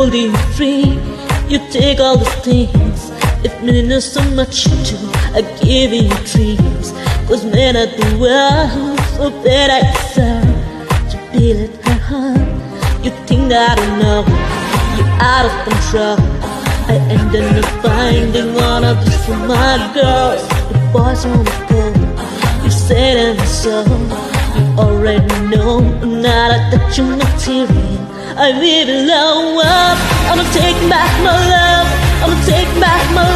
holding you free. You take all the things, it means so much to giving you dreams. Cause men at the world so bad I deserve to be let her heart. You think that I know you're out of control. I ended up finding one of these for my girls. The boys wanna go, you said and so. You already know, now that you're not hearing, I'm even low up. I'ma take back my love, I'ma take back my love.